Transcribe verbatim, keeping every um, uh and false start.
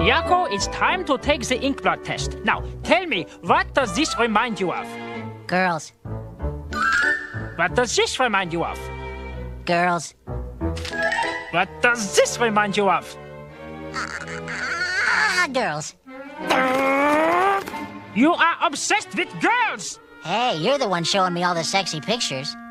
Miyako, it's time to take the ink blot test. Now, tell me, what does this remind you of? Girls. What does this remind you of? Girls. What does this remind you of? Ah, girls. You are obsessed with girls! Hey, you're the one showing me all the sexy pictures.